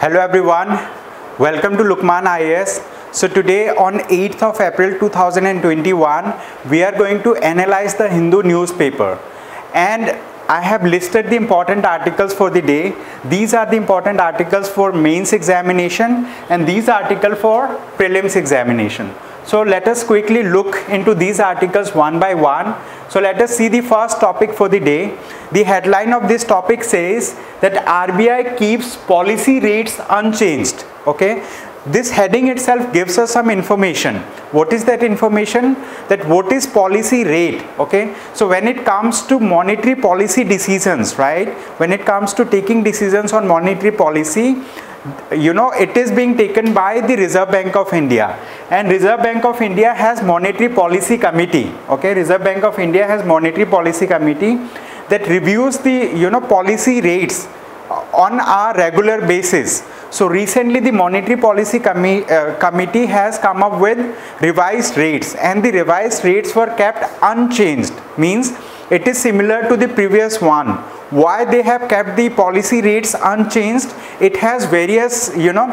Hello everyone, welcome to Lukman IAS. So today on 8th of April 2021, we are going to analyze the Hindu newspaper, and I have listed the important articles for the day. These are the important articles for mains examination and these articles for prelims examination. So let us quickly look into these articles one by one. So let us see the first topic for the day. The headline of this topic says that RBI keeps policy rates unchanged. Okay, this heading itself gives us some information. What is that information? That what is policy rate? Okay, so when it comes to monetary policy decisions, right, when it comes to taking decisions on monetary policy, it is being taken by the Reserve Bank of India, and Reserve Bank of India has monetary policy committee. Okay, Reserve Bank of India has monetary policy committee that reviews the policy rates on a regular basis. So recently the monetary policy committee has come up with revised rates, and the revised rates were kept unchanged, means it is similar to the previous one. Why they have kept the policy rates unchanged? It has various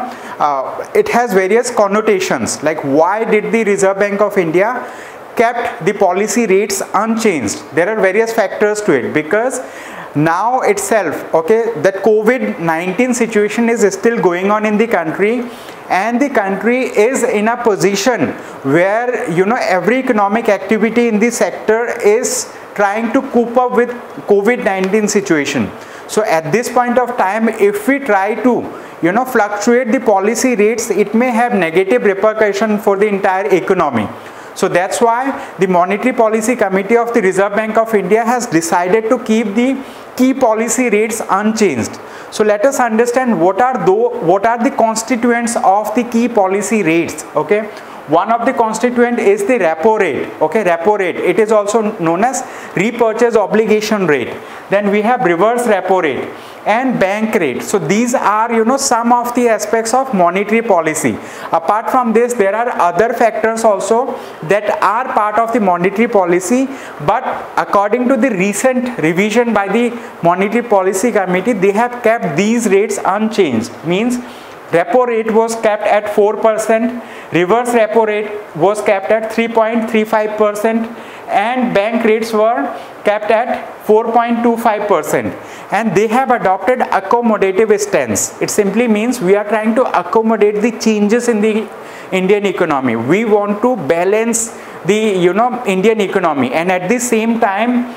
connotations. Like, why did the Reserve Bank of India kept the policy rates unchanged? There are various factors to it, because now itself, okay, that COVID-19 situation is still going on in the country, and the country is in a position where every economic activity in the sector is trying to cope up with COVID-19 situation. So at this point of time, if we try to fluctuate the policy rates, it may have negative repercussion for the entire economy. So that's why the Monetary Policy Committee of the Reserve Bank of India has decided to keep the key policy rates unchanged. So let us understand what are the constituents of the key policy rates. Okay, one of the constituent is the repo rate. Okay, repo rate, it is also known as repurchase obligation rate. Then we have reverse repo rate and bank rate. So these are some of the aspects of monetary policy. Apart from this, there are other factors also that are part of the monetary policy, but according to the recent revision by the Monetary Policy Committee, they have kept these rates unchanged. Means repo rate was kept at 4%, reverse repo rate was kept at 3.35%, and bank rates were kept at 4.25%, and they have adopted accommodative stance. It simply means we are trying to accommodate the changes in the Indian economy. We want to balance the Indian economy, and at the same time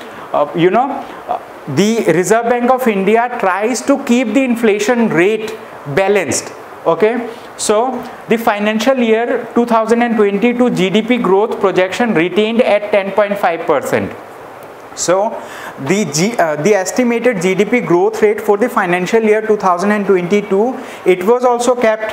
the Reserve Bank of India tries to keep the inflation rate balanced. Okay, so the financial year 2022 GDP growth projection retained at 10.5%. So the estimated GDP growth rate for the financial year 2022, it was also kept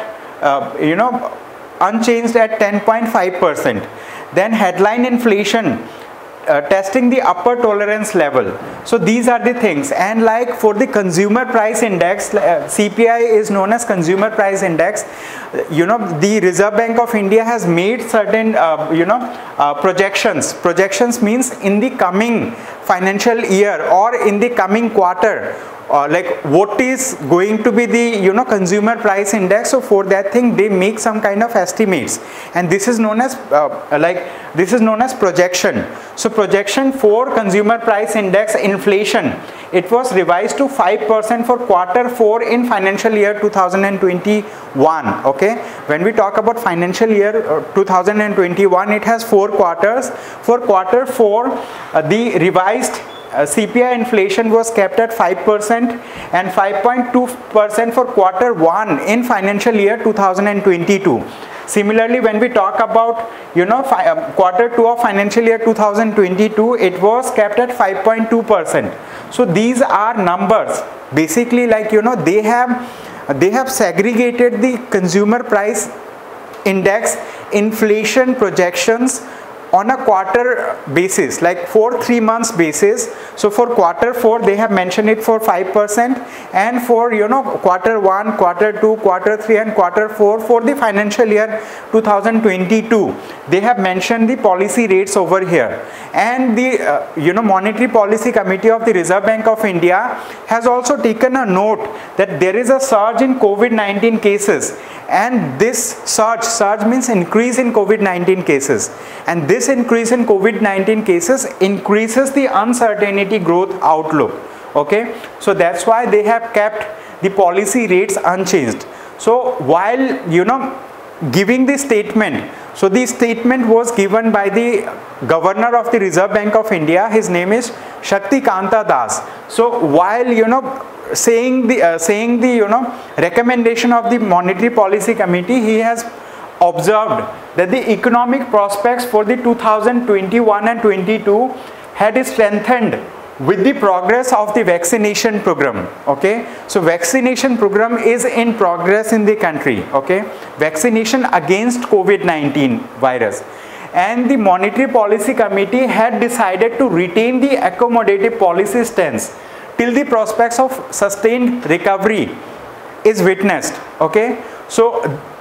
unchanged at 10.5%. Then headline inflation testing the upper tolerance level. So these are the things. And like for the consumer price index, CPI is known as consumer price index. The Reserve Bank of India has made certain projections. Projections means in the coming financial year or in the coming quarter, like what is going to be the consumer price index. So for that thing they make some kind of estimates, and this is known as projection. So projection for consumer price index inflation, it was revised to 5% for quarter 4 in financial year 2021. Okay, when we talk about financial year 2021, it has 4 quarters. For quarter 4, the revised CPI inflation was kept at 5% and 5.2% for quarter 1 in financial year 2022. Similarly, when we talk about quarter 2 of financial year 2022, it was kept at 5.2%. So these are numbers basically, like they have segregated the consumer price index inflation projections on a quarter basis, like for 3 months basis. So for quarter 4 they have mentioned it for 5%, and for quarter 1, quarter 2, quarter 3 and quarter 4 for the financial year 2022 they have mentioned the policy rates over here. And the Monetary Policy Committee of the Reserve Bank of India has also taken a note that there is a surge in COVID-19 cases, and this surge means increase in COVID-19 cases, and this increase in COVID-19 cases increases the uncertainty growth outlook. Okay, so that's why they have kept the policy rates unchanged. So while giving the statement, so the statement was given by the Governor of the Reserve Bank of India. His name is Shaktikanta Das. So while saying the recommendation of the Monetary Policy Committee, he has observed that the economic prospects for the 2021 and 22 had strengthened with the progress of the vaccination program. Okay, so vaccination program is in progress in the country. Okay, vaccination against COVID-19 virus, and the Monetary Policy Committee had decided to retain the accommodative policy stance till the prospects of sustained recovery is witnessed. Okay, so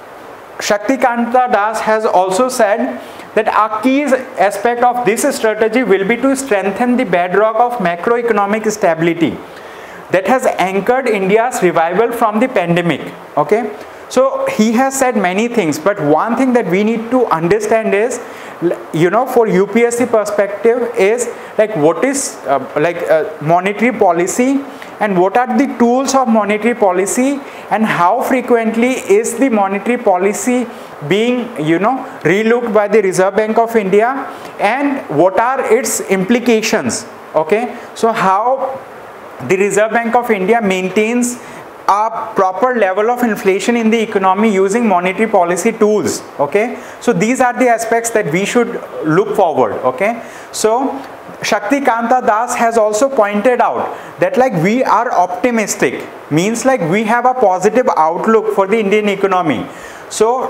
Shaktikanta Das has also said that a key aspect of this strategy will be to strengthen the bedrock of macroeconomic stability that has anchored India's revival from the pandemic. Okay, so he has said many things, but one thing that we need to understand is, for UPSC perspective is like what is monetary policy, and what are the tools of monetary policy, and how frequently is the monetary policy being relooked by the Reserve Bank of India, and what are its implications. Okay, so how the Reserve Bank of India maintains a proper level of inflation in the economy using monetary policy tools. Okay, so these are the aspects that we should look forward. Okay, so Shaktikanta Das has also pointed out that we are optimistic, means we have a positive outlook for the Indian economy. So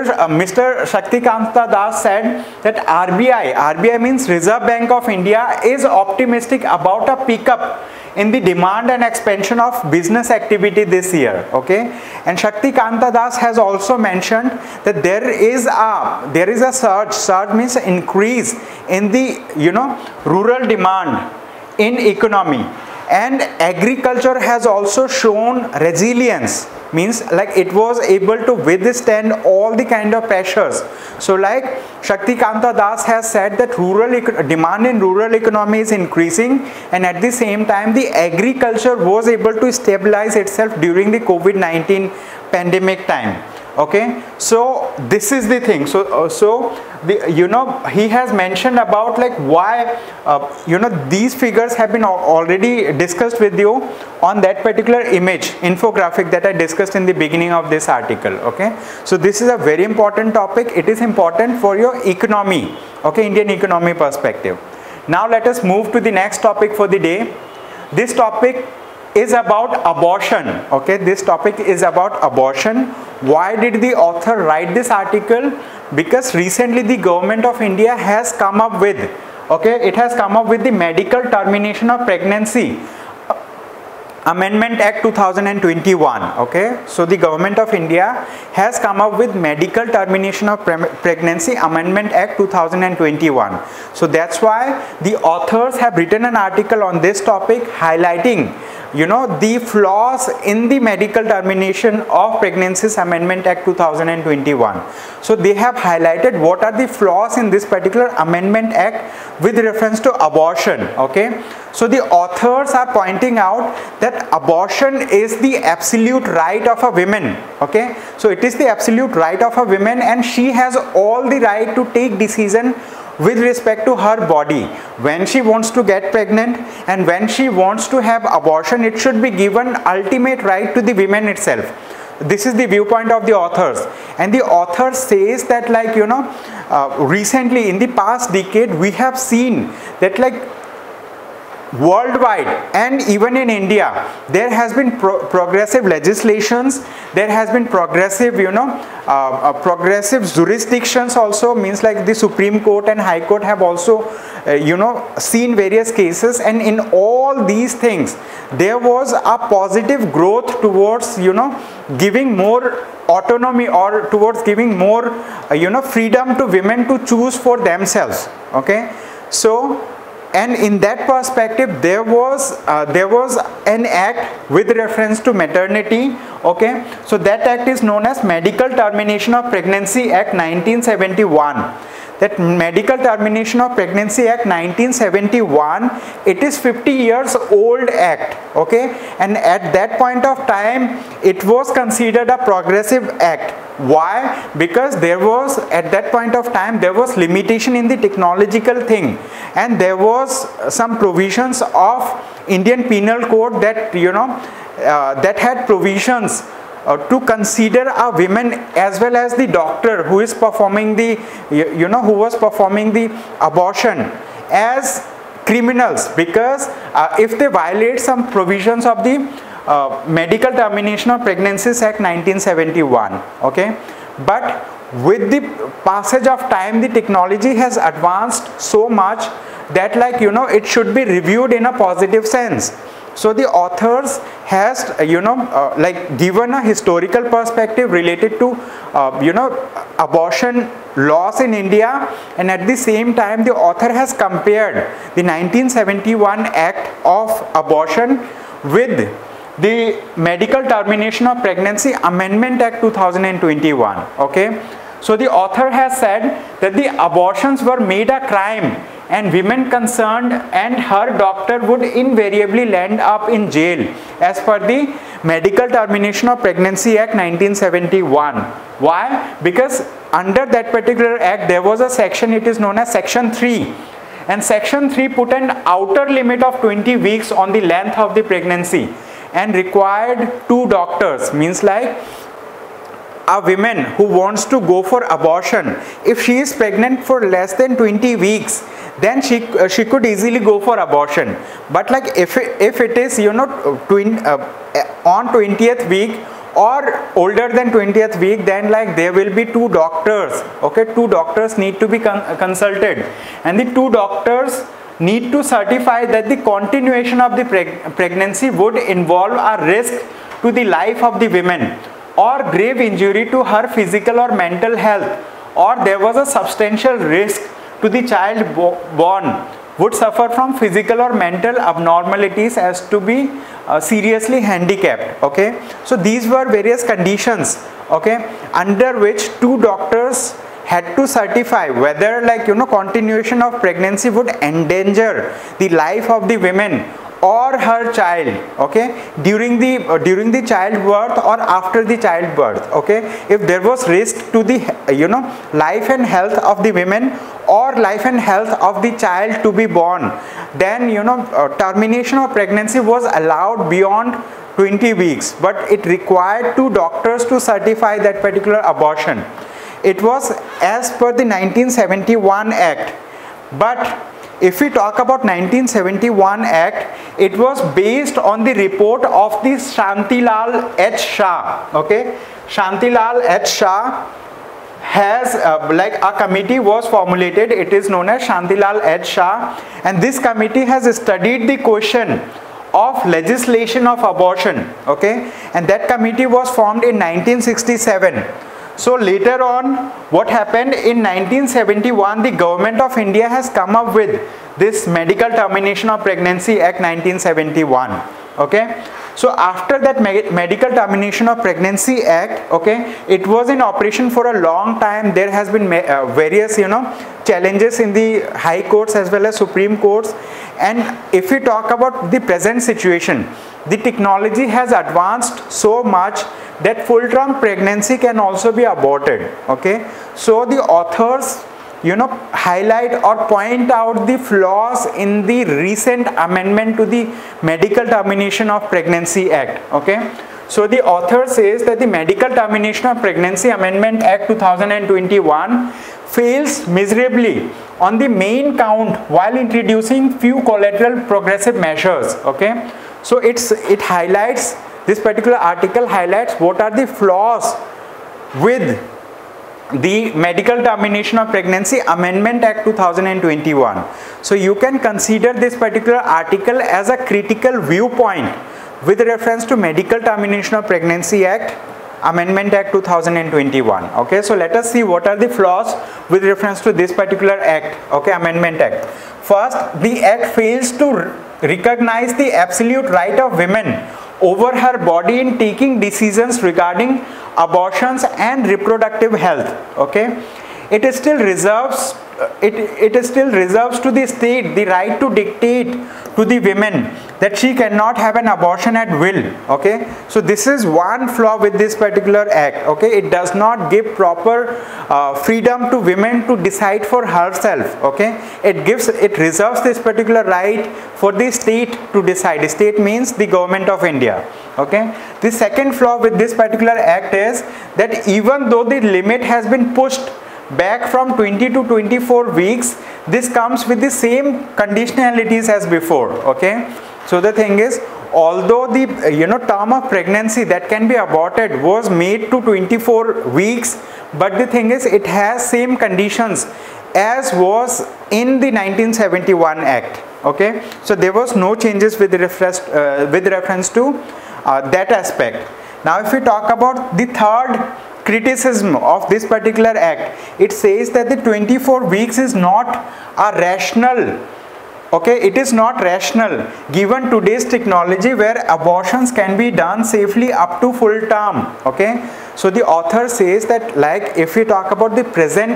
Mr. Shaktikanta Das said that RBI means Reserve Bank of India, is optimistic about a pickup in the demand and expansion of business activity this year. Okay, and Shaktikanta Das has also mentioned that there is a surge means increase in the rural demand in economy, and agriculture has also shown resilience, means it was able to withstand all the kind of pressures. So Shaktikanta Das has said that demand in rural economy is increasing, and at the same time the agriculture was able to stabilize itself during the COVID-19 pandemic time. Okay, so this is the thing. So he has mentioned about why these figures have been already discussed with you on that particular image infographic that I discussed in the beginning of this article. Okay, so this is a very important topic. It is important for your economy. Okay, Indian economy perspective. Now let us move to the next topic for the day. This topic is about abortion. Okay, this topic is about abortion. Why did the author write this article? Because recently the government of India has come up with the Medical Termination of Pregnancy Amendment Act 2021. Okay, so the government of India has come up with Medical Termination of Pregnancy Amendment Act 2021. So that's why the authors have written an article on this topic, highlighting the flaws in the Medical Termination of Pregnancies Amendment Act 2021. So they have highlighted what are the flaws in this particular Amendment Act with reference to abortion. Okay, so the authors are pointing out that abortion is the absolute right of a woman. Okay, so it is the absolute right of a woman, and she has all the right to take decision with respect to her body. When she wants to get pregnant and when she wants to have abortion, it should be given ultimate right to the women itself. This is the viewpoint of the authors, and the author says that recently in the past decade we have seen that worldwide and even in India, there has been progressive legislations, there has been progressive, progressive jurisdictions also, means like the Supreme Court and High Court have also, seen various cases, and in all these things, there was a positive growth towards, giving more autonomy or towards giving more, freedom to women to choose for themselves, okay. So, and in that perspective, there was an act with reference to maternity, okay. So that act is known as Medical Termination of Pregnancy Act 1971. That Medical Termination of Pregnancy Act 1971, it is 50 years old act, okay, and at that point of time, it was considered a progressive act. Why? Because there was, at that point of time, there was limitation in the technological thing, and there was some provisions of Indian Penal Code that, that had provisions to consider a woman as well as the doctor who is performing the, who was performing the abortion as criminals, because if they violate some provisions of the Medical Termination of Pregnancies Act 1971, okay. But with the passage of time, the technology has advanced so much that, like, it should be reviewed in a positive sense. So the authors has, like, given a historical perspective related to, abortion laws in India, and at the same time, the author has compared the 1971 Act of Abortion with the Medical Termination of Pregnancy Amendment Act 2021, okay. So the author has said that the abortions were made a crime, and women concerned and her doctor would invariably end up in jail as per the Medical Termination of Pregnancy Act 1971. Why? Because under that particular act, there was a section, it is known as Section 3. And Section 3 put an outer limit of 20 weeks on the length of the pregnancy and required 2 doctors, means like a woman who wants to go for abortion, if she is pregnant for less than 20 weeks, then she could easily go for abortion. But like if it is, on 20th week or older than 20th week, then like there will be 2 doctors, okay. 2 doctors need to be consulted, and the 2 doctors need to certify that the continuation of the pregnancy would involve a risk to the life of the women or grave injury to her physical or mental health, or there was a substantial risk to the child born would suffer from physical or mental abnormalities as to be seriously handicapped, okay. So these were various conditions, okay, under which 2 doctors had to certify whether, like, continuation of pregnancy would endanger the life of the women or her child, okay, during the childbirth or after the childbirth, okay. If there was risk to the, life and health of the women or life and health of the child to be born, then, termination of pregnancy was allowed beyond 20 weeks, but it required 2 doctors to certify that particular abortion. It was as per the 1971 Act, but if we talk about 1971 Act, it was based on the report of the Shantilal H. Shah, okay. Shantilal H. Shah has, like, a committee was formulated, it is known as Shantilal H. Shah, and this committee has studied the question of legislation of abortion, okay, and that committee was formed in 1967. So later on, what happened in 1971, the government of India has come up with this Medical Termination of Pregnancy Act 1971, okay. So after that Medical Termination of Pregnancy Act, okay, it was in operation for a long time. There has been various, challenges in the high courts as well as Supreme Courts. And if we talk about the present situation, the technology has advanced so much that full-term pregnancy can also be aborted, okay. So the authors, highlight or point out the flaws in the recent amendment to the Medical Termination of Pregnancy Act, okay. So the author says that the Medical Termination of Pregnancy Amendment Act 2021 fails miserably on the main count while introducing few collateral progressive measures. Okay, so it highlights, this particular article highlights what are the flaws with the Medical Termination of Pregnancy Amendment Act 2021. So you can consider this particular article as a critical viewpoint with reference to Medical Termination of Pregnancy Act Amendment Act 2021. Okay, so let us see what are the flaws with reference to this particular act, okay, Amendment Act. First, the act fails to recognize the absolute right of women over her body in taking decisions regarding abortions and reproductive health. Okay, it still reserves to the state the right to dictate to the women that she cannot have an abortion at will. Okay, so this is one flaw with this particular act. Okay, it does not give proper freedom to women to decide for herself. Okay, it reserves this particular right for the state to decide. State means the government of India. Okay, the second flaw with this particular act is that even though the limit has been pushed back from 20 to 24 weeks, this comes with the same conditionalities as before. Okay, so the thing is, although the term of pregnancy that can be aborted was made to 24 weeks, but the thing is, it has same conditions as was in the 1971 act. Okay, so there was no changes with reference to that aspect. Now if we talk about the third criticism of this particular act, it says that the 24 weeks is not a rational, okay, it is not rational given today's technology where abortions can be done safely up to full term. Okay, so the author says that, like, if we talk about the present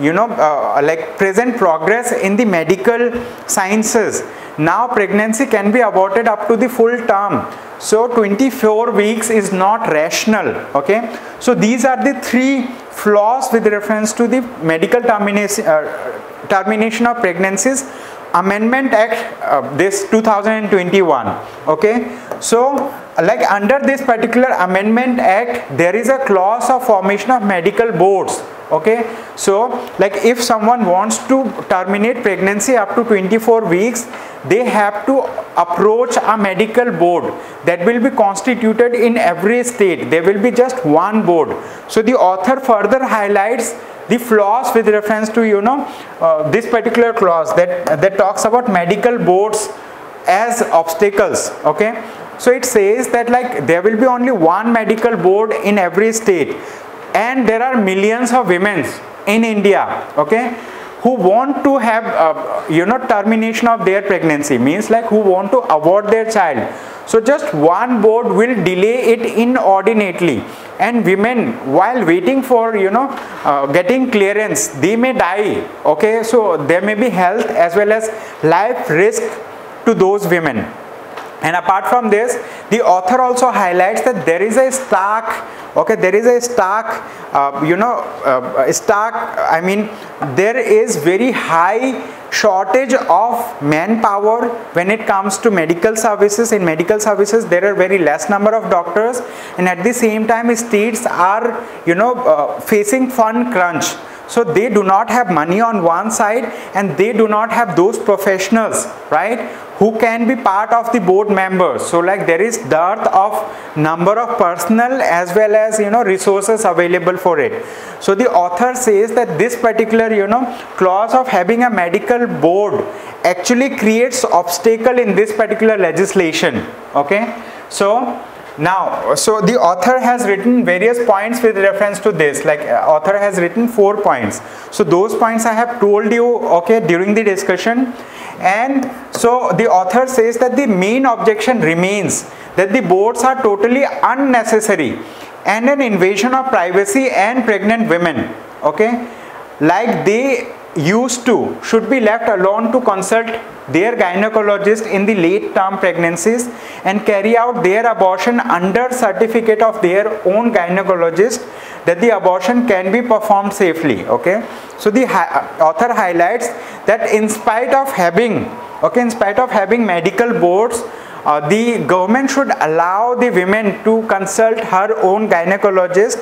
present progress in the medical sciences, now pregnancy can be aborted up to the full term. So 24 weeks is not rational. Okay, so these are the three flaws with reference to the Medical Termination of Pregnancies Amendment Act this 2021. Okay, so like under this particular Amendment Act, there is a clause of formation of medical boards. Okay, so like if someone wants to terminate pregnancy up to 24 weeks, they have to approach a medical board that will be constituted in every state. There will be just one board. So the author further highlights the flaws with reference to this particular clause that talks about medical boards as obstacles. Okay, so it says that like there will be only one medical board in every state, and there are millions of women in India, okay, who want to have termination of their pregnancy, means like who want to abort their child. So just one board will delay it inordinately, and women, while waiting for getting clearance, they may die. Okay, so there may be health as well as life risk to those women. And apart from this, the author also highlights that there is a stark, there is very high shortage of manpower when it comes to medical services. In medical services, there are very less number of doctors, and at the same time, states are facing fund crunch. So they do not have money on one side, and they do not have those professionals, right, who can be part of the board members. So like there is dearth of number of personnel as well as resources available for it. So the author says that this particular clause of having a medical board actually creates obstacle in this particular legislation. Okay, so now, so the author has written various points with reference to this, like author has written 4 points. So those points I have told you, okay, during the discussion. And so the author says that the main objection remains that the boards are totally unnecessary and an invasion of privacy and pregnant women. Okay, like they should be left alone to consult their gynecologist in the late term pregnancies and carry out their abortion under certificate of their own gynecologist that the abortion can be performed safely. Okay, so the author highlights that in spite of having medical boards, the government should allow the women to consult her own gynecologist,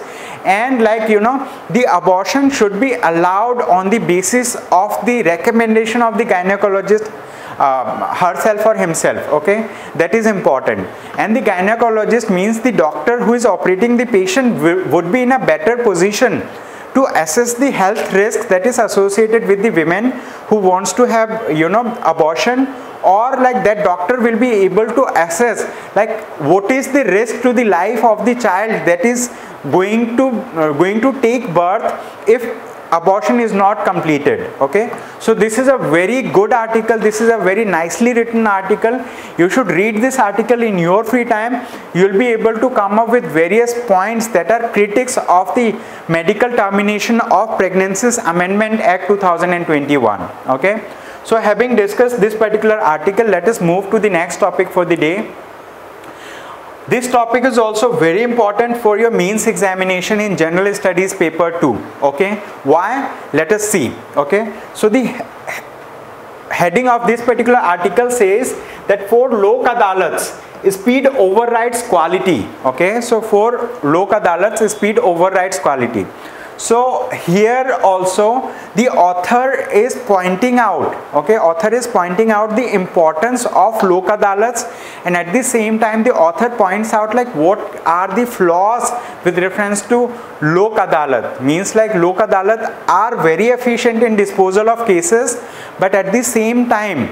and like the abortion should be allowed on the basis of the recommendation of the gynecologist herself or himself. Okay, that is important. And the gynecologist means the doctor who is operating the patient would be in a better position to assess the health risk that is associated with the women who wants to have abortion, or like that doctor will be able to assess like what is the risk to the life of the child that is going to take birth if abortion is not completed. Okay, so this is a very good article, this is a very nicely written article. You should read this article in your free time. You will be able to come up with various points that are critics of the Medical Termination of Pregnancies Amendment Act 2021. Okay, so having discussed this particular article, let us move to the next topic for the day. This topic is also very important for your mains examination in General Studies paper 2. Okay, why? Let us see. Okay, so the heading of this particular article says that for Lok Adalats, speed overrides quality. Okay, so for Lok Adalats, speed overrides quality. So here also the author is pointing out, the importance of Lok Adalats, and at the same time the author points out like what are the flaws with reference to Lok Adalat. Means like Lok Adalat are very efficient in disposal of cases, but at the same time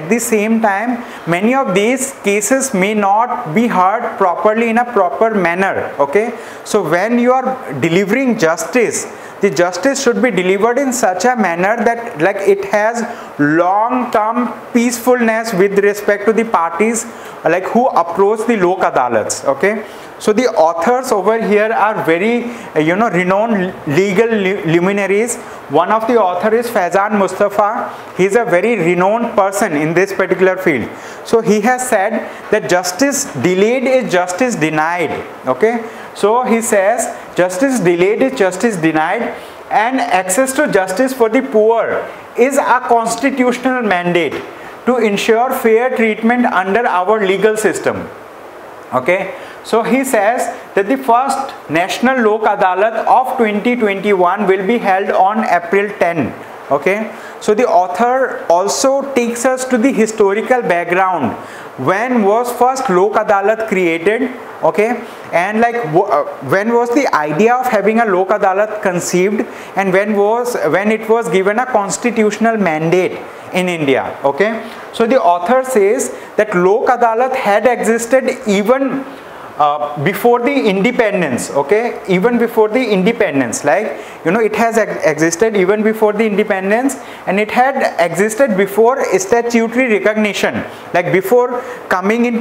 many of these cases may not be heard properly in a proper manner. Okay, so when you are delivering justice, the justice should be delivered in such a manner that like it has long-term peacefulness with respect to the parties like who approach the Lok Adalats. Okay, so the authors over here are very renowned legal luminaries. One of the author is Faizan Mustafa. He is a very renowned person in this particular field. So he has said that justice delayed is justice denied. Okay, so he says justice delayed is justice denied, and access to justice for the poor is a constitutional mandate to ensure fair treatment under our legal system. Okay, so he says that the first National Lok Adalat of 2021 will be held on April 10. Okay, so the author also takes us to the historical background. When was first Lok Adalat created? Okay, and like when was the idea of having a Lok Adalat conceived, and when it was given a constitutional mandate in India. Okay, so the author says that Lok Adalat had existed even before the independence. Okay, even before the independence, like it has existed even before the independence, and it had existed before statutory recognition, like before coming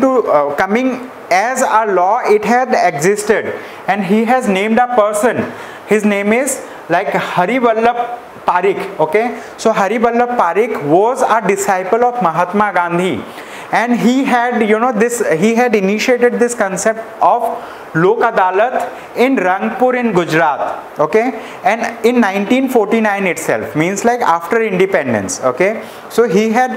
as a law it had existed. And he has named a person, his name is like Hari Vallabh Parikh. Okay, so Hari Vallabh Parikh was a disciple of Mahatma Gandhi, and he had initiated this concept of Lok Adalat in Rangpur in Gujarat. Okay, and in 1949 itself, means like after independence. Okay, so he had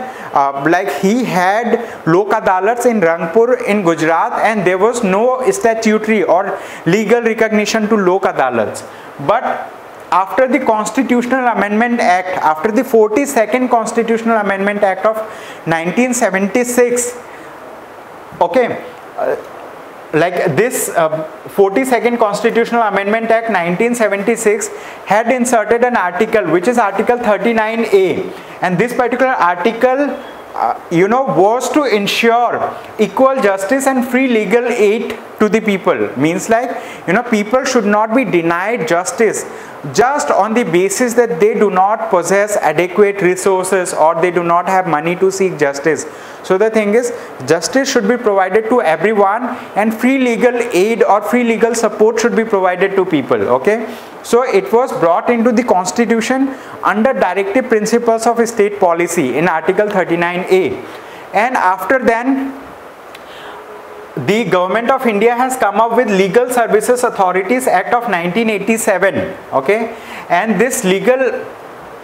Lok Adalats in Rangpur in Gujarat, and there was no statutory or legal recognition to Lok Adalats. But after the Constitutional Amendment Act, after the 42nd Constitutional Amendment Act of 1976, okay, like this 42nd Constitutional Amendment Act 1976 had inserted an article which is Article 39A, and this particular article was to ensure equal justice and free legal aid to the people. Means like people should not be denied justice just on the basis that they do not possess adequate resources or they do not have money to seek justice. So the thing is, justice should be provided to everyone, and free legal aid or free legal support should be provided to people. Okay, so it was brought into the constitution under directive principles of state policy in Article 39A, and after then the Government of India has come up with Legal Services Authorities Act of 1987. Okay, and this Legal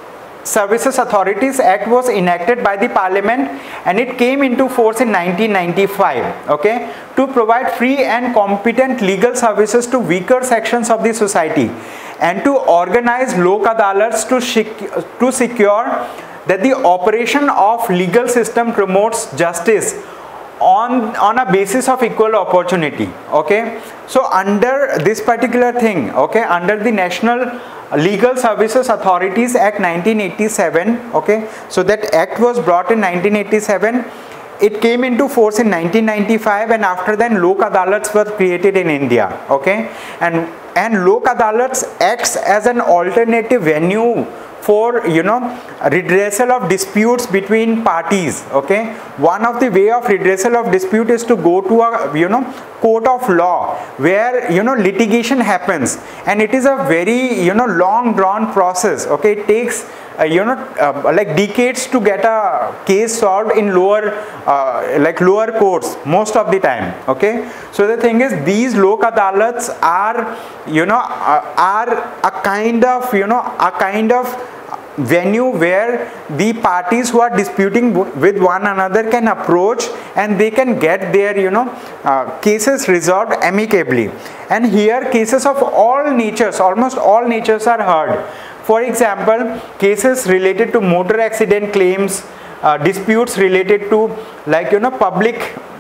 Services Authorities Act was enacted by the Parliament, and it came into force in 1995, okay, to provide free and competent legal services to weaker sections of the society and to organize Lok Adalats to secure that the operation of legal system promotes justice on a basis of equal opportunity. Okay, so under this particular thing, okay, under the National Legal Services Authorities Act 1987, okay, so that act was brought in 1987. It came into force in 1995, and after then Lok Adalats were created in India. Okay, and Lok Adalats acts as an alternative venue for, you know, redressal of disputes between parties. Okay, one of the way of redressal of dispute is to go to a, you know, court of law where, you know, litigation happens, and it is a very, you know, long drawn process. Okay, it takes you know, like decades to get a case solved in lower courts most of the time. Okay, so the thing is, these Lok Adalats are, you know, are a kind of, you know, a kind of venue where the parties who are disputing with one another can approach and they can get their, you know, cases resolved amicably. And here cases of all natures, almost all natures, are heard. For example, cases related to motor accident claims, disputes related to, like, you know, public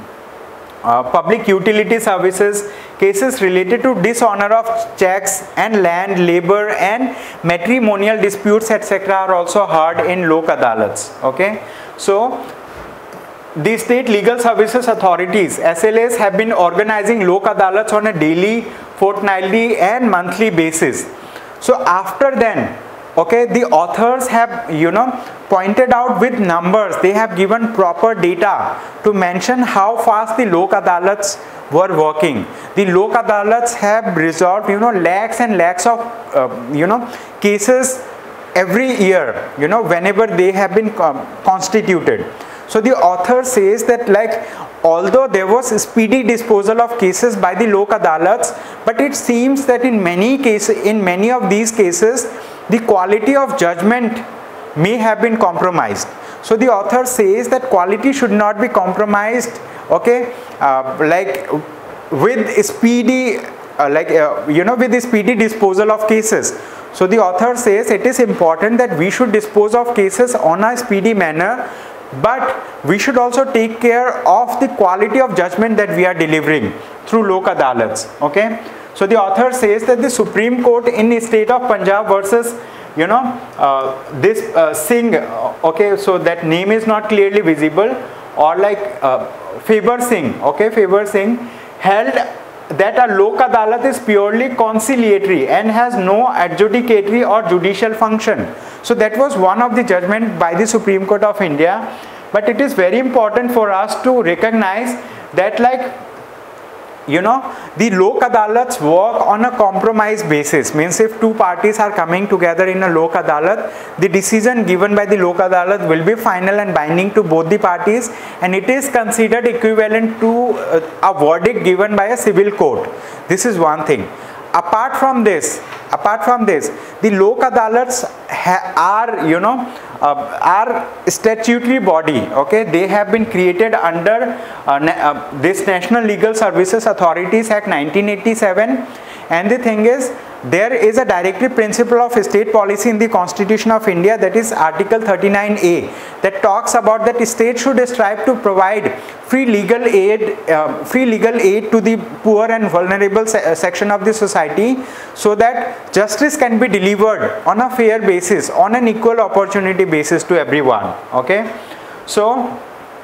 utility services, cases related to dishonor of checks and land, labor and matrimonial disputes, etc. are also heard in Lok Adalats. Okay, so the State Legal Services Authorities, SLAs, have been organizing Lok Adalats on a daily, fortnightly and monthly basis. So after then, okay, the authors have, you know, pointed out with numbers, they have given proper data to mention how fast the Lok Adalats were working. The Lok Adalats have resolved, you know, lakhs and lakhs of, you know, cases every year, you know, whenever they have been constituted. So the author says that, like, although there was speedy disposal of cases by the Lok Adalats, but it seems that in many cases, in many of these cases, the quality of judgment may have been compromised. So the author says that quality should not be compromised, okay, like with speedy, you know, with the speedy disposal of cases. So the author says it is important that we should dispose of cases on a speedy manner, but we should also take care of the quality of judgment that we are delivering through Lok Adalats. Okay, so the author says that the Supreme Court in the state of Punjab versus, you know, this Singh, okay, so that name is not clearly visible, or like Faber Singh, okay, Faber Singh, held that a Lok Adalat is purely conciliatory and has no adjudicatory or judicial function. So that was one of the judgment by the Supreme Court of India. But it is very important for us to recognize that, like, you know, the Lok Adalats work on a compromise basis. Means if two parties are coming together in a Lok Adalat, the decision given by the Lok Adalat will be final and binding to both the parties, and it is considered equivalent to a verdict given by a civil court. This is one thing. Apart from this, the Lok Adalats are, you know, are statutory body. Okay, they have been created under this National Legal Services Authorities Act 1987, and the thing is, there is a directive principle of state policy in the Constitution of India, that is Article 39A, that talks about that state should strive to provide free legal aid to the poor and vulnerable section of the society, so that justice can be delivered on a fair basis, on an equal opportunity basis to everyone. Okay, so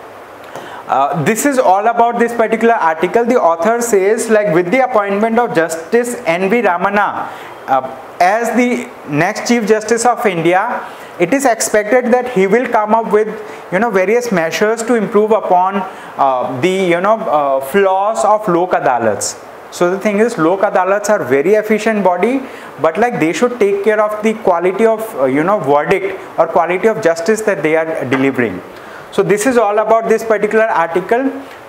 this is all about this particular article. The author says, like, with the appointment of Justice N.V. Ramana as the next Chief Justice of India, it is expected that he will come up with, you know, various measures to improve upon the, you know, flaws of Lok Adalats. So the thing is, Lok Adalats are very efficient body, but, like, they should take care of the quality of, you know, verdict or quality of justice that they are delivering. So this is all about this particular article.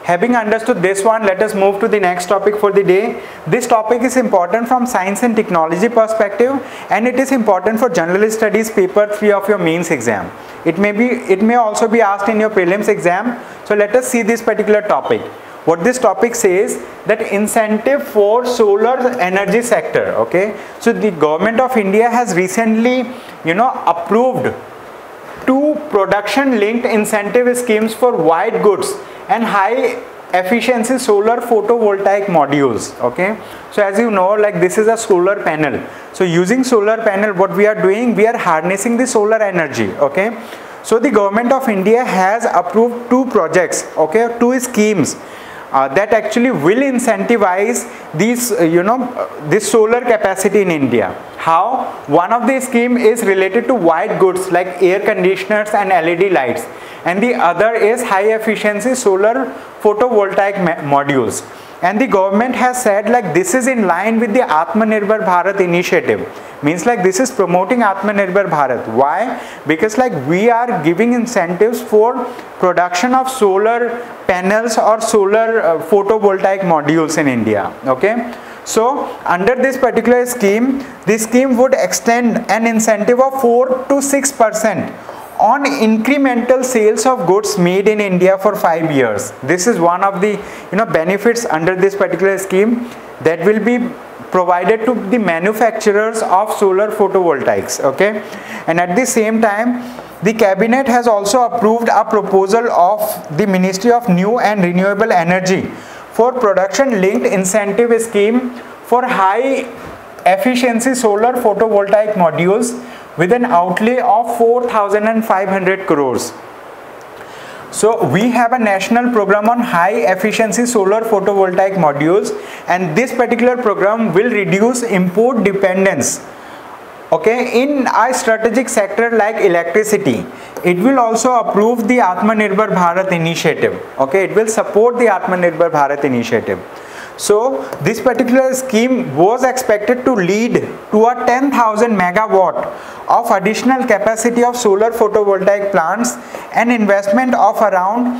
Having understood this one, let us move to the next topic for the day. This topic is important from science and technology perspective, and it is important for general studies paper 3 of your mains exam. It may also be asked in your prelims exam. So let us see this particular topic. What this topic says, that incentive for solar energy sector. Okay, so the government of India has recently approved 2 production linked incentive schemes for white goods and high efficiency solar photovoltaic modules. Okay, so as you know, like this is a solar panel. So using solar panel, what we are doing, we are harnessing the solar energy. Okay, so the government of India has approved 2 projects, okay, 2 schemes that actually will incentivize these this solar capacity in India. How? One of the scheme is related to white goods like air conditioners and LED lights, and the other is high efficiency solar photovoltaic modules. And the government has said like this is in line with the Atmanirbhar Bharat initiative. Means like this is promoting Atmanirbhar Bharat. Why? Because like we are giving incentives for production of solar panels or solar photovoltaic modules in India. Okay, so under this particular scheme, this scheme would extend an incentive of 4 to 6% on incremental sales of goods made in India for 5 years. This is one of the benefits under this particular scheme that will be provided to the manufacturers of solar photovoltaics. Okay, and at the same time, the cabinet has also approved a proposal of the Ministry of New and Renewable Energy for production linked incentive scheme for high efficiency solar photovoltaic modules with an outlay of 4,500 crores. So we have a national program on high efficiency solar photovoltaic modules, and this particular program will reduce import dependence, okay, in a strategic sector like electricity. It will also approve the Atmanirbhar Bharat initiative. Okay, it will support the Atmanirbhar Bharat initiative. So this particular scheme was expected to lead to a 10,000 megawatt of additional capacity of solar photovoltaic plants and investment of around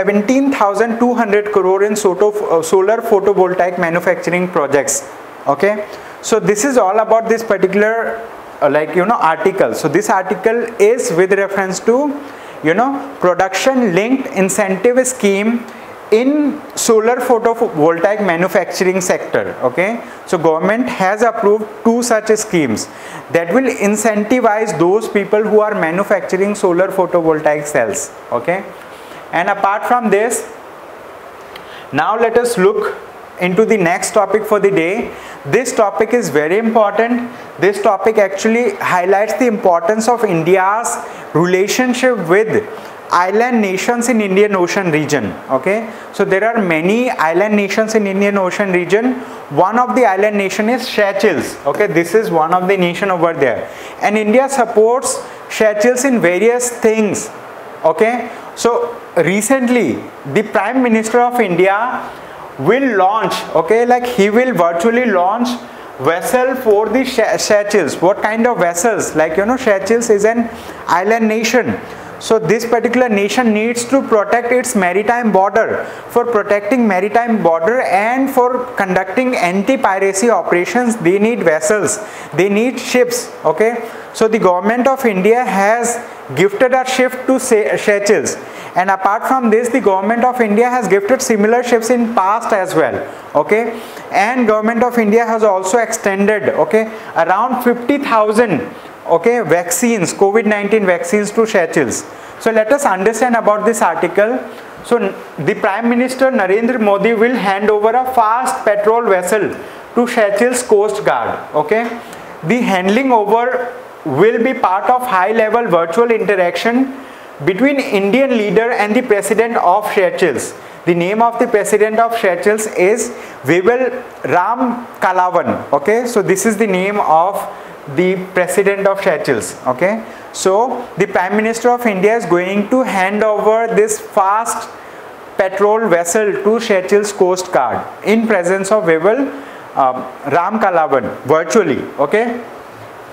17,200 crore in solar photovoltaic manufacturing projects. Okay, so this is all about this particular article. So this article is with reference to production linked incentive scheme in solar photovoltaic manufacturing sector. Okay, so government has approved 2 such schemes that will incentivize those people who are manufacturing solar photovoltaic cells. Okay, and apart from this, now let us look into the next topic for the day. This topic is very important. This topic actually highlights the importance of India's relationship with island nations in Indian Ocean region. Okay, so there are many island nations in Indian Ocean region. One of the island nation is Seychelles. Okay, this is one of the nation over there, and India supports Seychelles in various things. Okay, so recently the Prime Minister of India will launch, okay, like he will virtually launch vessel for the Seychelles. What kind of vessels? Like Seychelles is an island nation. So this particular nation needs to protect its maritime border. For protecting maritime border and for conducting anti-piracy operations, they need vessels, they need ships. Okay, so the government of India has gifted a ship to Seychelles, and apart from this, the government of India has gifted similar ships in past as well. Okay, and government of India has also extended, okay, around 50,000 vaccines, COVID-19 vaccines to Seychelles. So let us understand about this article. So the Prime Minister Narendra Modi will hand over a fast patrol vessel to Seychelles Coast Guard. Okay, the handling over will be part of high-level virtual interaction between Indian leader and the President of Seychelles. The name of the President of Seychelles is Vipul Ram Kalawan. Okay, so this is the name of the President of Seychelles. Okay, so the Prime Minister of India is going to hand over this fast patrol vessel to Seychelles Coast Guard in presence of Vipul Ram Kalawan virtually. Okay,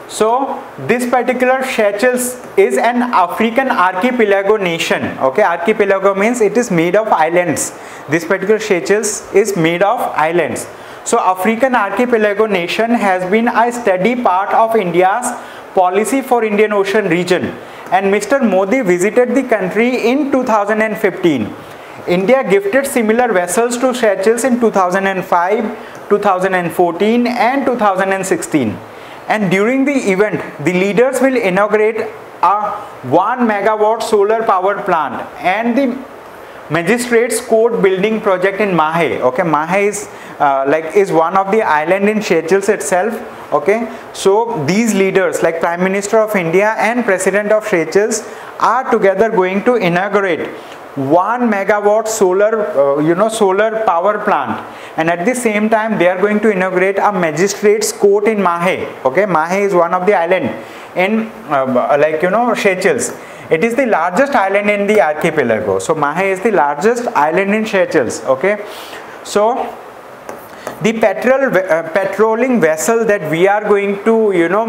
So this particular Seychelles is an African archipelago nation. Okay, archipelago means it is made of islands. This particular Seychelles is made of islands. So African archipelago nation has been a steady part of India's policy for Indian Ocean region, and Mr. Modi visited the country in 2015. India gifted similar vessels to Seychelles in 2005, 2014 and 2016. And during the event, the leaders will inaugurate a 1 megawatt solar power plant and the Magistrates Court building project in Mahe. Okay, Mahe is one of the island in Seychelles itself. Okay, so these leaders like Prime Minister of India and President of Seychelles are together going to inaugurate 1 megawatt solar power plant, and at the same time they are going to inaugurate a magistrates court in Mahe. Okay, Mahe is one of the island in Seychelles. It is the largest island in the archipelago. So Mahe is the largest island in Seychelles. Okay, so the patrolling vessel that we are going to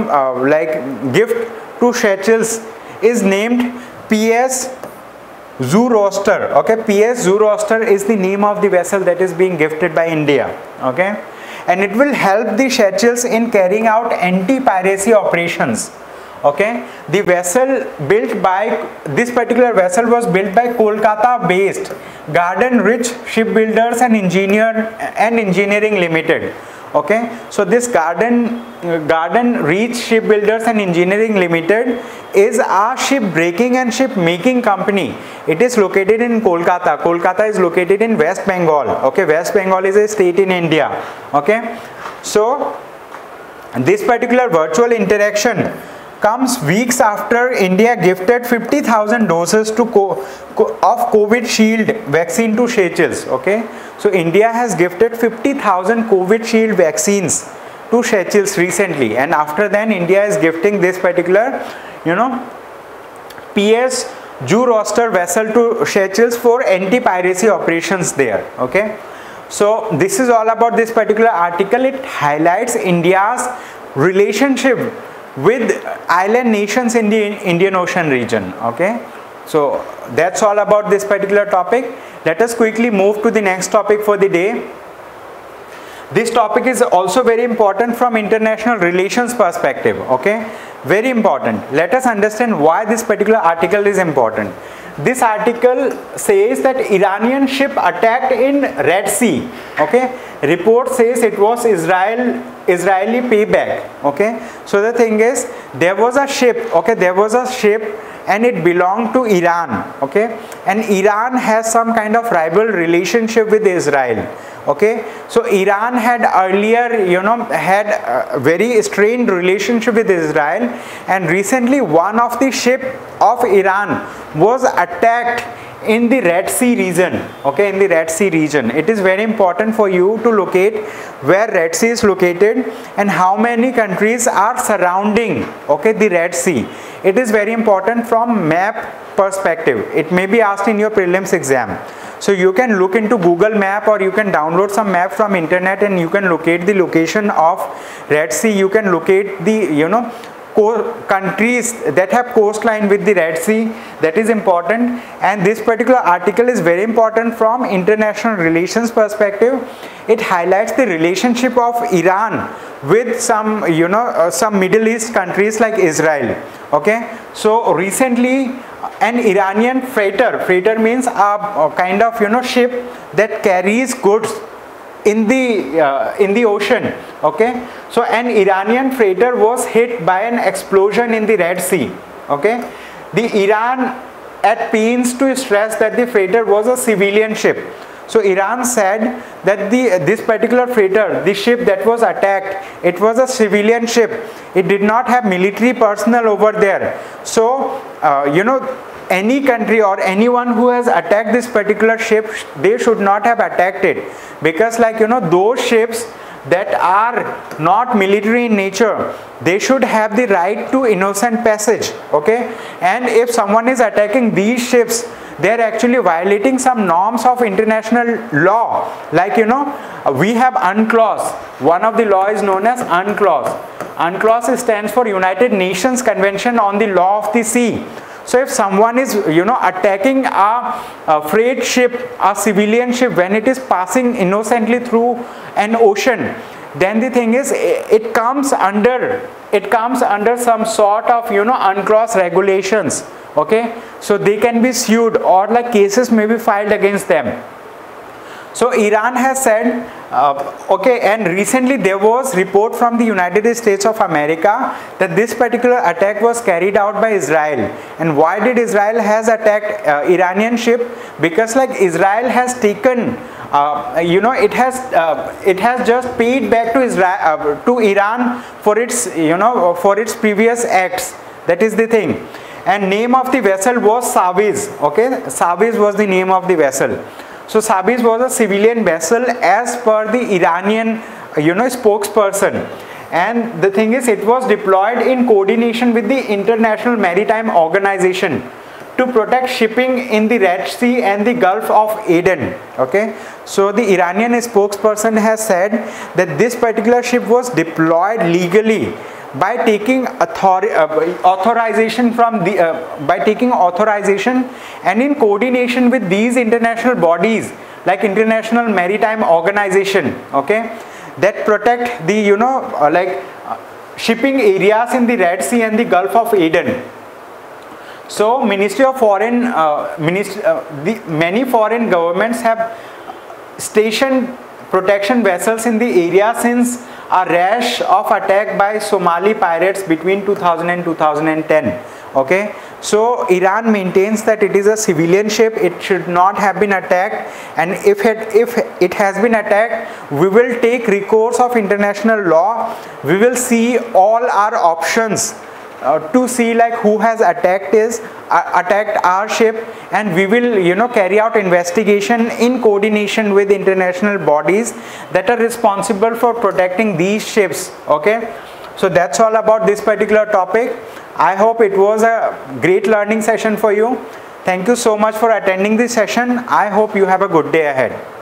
gift to Seychelles is named PS Zoroaster. Okay, PS Zoroaster is the name of the vessel that is being gifted by India. Okay, and it will help the Seychelles in carrying out anti-piracy operations. Okay, the vessel built by this particular vessel was built by Kolkata based Garden Rich Shipbuilders and Engineering Limited. Okay, so this Garden Reach Shipbuilders and Engineering Limited is a ship breaking and ship making company. It is located in Kolkata. Kolkata is located in West Bengal. Okay, West Bengal is a state in India. Okay, so this particular virtual interaction comes weeks after India gifted 50,000 doses of COVID Shield vaccine to Seychelles. Okay, so India has gifted 50,000 COVID Shield vaccines to Seychelles recently, and after then India is gifting this particular PS Zoroaster vessel to Seychelles for anti-piracy operations there. Okay, so this is all about this particular article. It highlights India's relationship with island nations in the Indian Ocean region. Okay, so that's all about this particular topic. Let us quickly move to the next topic for the day. This topic is also very important from international relations perspective. Okay, very important. Let us understand why this particular article is important. This article says that Iranian ship attacked in Red Sea. Okay, report says it was Israeli payback. Okay, so the thing is, there was a ship. Okay, there was a ship and it belonged to Iran. Okay, and Iran has some kind of rival relationship with Israel. Okay, so Iran had earlier had a very strained relationship with Israel, and recently one of the ship of Iran was attacked in the Red Sea region. Okay, in the Red Sea region, it is very important for you to locate where Red Sea is located and how many countries are surrounding the Red Sea. It is very important from map perspective. It may be asked in your prelims exam. So you can look into Google Map, or you can download some map from internet and you can locate the location of Red Sea. You can locate the countries that have coastline with the Red Sea. That is important, and this particular article is very important from international relations perspective. It highlights the relationship of Iran with some some Middle East countries like Israel. Okay, so recently an Iranian freighter means a kind of ship that carries goods in the ocean. Okay, so an Iranian freighter was hit by an explosion in the Red Sea. Okay, the Iran at pains to stress that the freighter was a civilian ship. So Iran said that this particular freighter, the ship that was attacked, it was a civilian ship. It did not have military personnel over there. So any country or anyone who has attacked this particular ship, they should not have attacked it, because those ships that are not military in nature, they should have the right to innocent passage. Okay, and if someone is attacking these ships, they are actually violating some norms of international law. Like we have UNCLOS. One of the law is known as UNCLOS. UNCLOS stands for United Nations Convention on the Law of the Sea. So if someone is, attacking a freight ship, a civilian ship, when it is passing innocently through an ocean, then the thing is, it comes under some sort of, UNCLOS regulations. Okay, so they can be sued, or like cases may be filed against them. So Iran has said, okay, and recently there was report from the United States of America that this particular attack was carried out by Israel. And why did Israel has attacked Iranian ship? Because like Israel has taken, it has just paid back to Israel, to Iran for its, for its previous acts. That is the thing. And name of the vessel was Sawiz. Okay, Sawiz was the name of the vessel. So Sawiz was a civilian vessel as per the Iranian, spokesperson. And the thing is, it was deployed in coordination with the International Maritime Organization to protect shipping in the Red Sea and the Gulf of Aden. Okay, so the Iranian spokesperson has said that this particular ship was deployed legally by taking authorization from the authorization and in coordination with these international bodies like International Maritime Organization, okay, that protect the shipping areas in the Red Sea and the Gulf of Aden. So Ministry of Foreign many foreign governments have stationed protection vessels in the area since a rash of attack by Somali pirates between 2000 and 2010. Okay, so Iran maintains that it is a civilian ship, it should not have been attacked, and if it has been attacked, we will take recourse of international law. We will see all our options to see like who has attacked our ship, and we will carry out investigation in coordination with international bodies that are responsible for protecting these ships. Okay, so that's all about this particular topic. I hope it was a great learning session for you. Thank you so much for attending this session. I hope you have a good day ahead.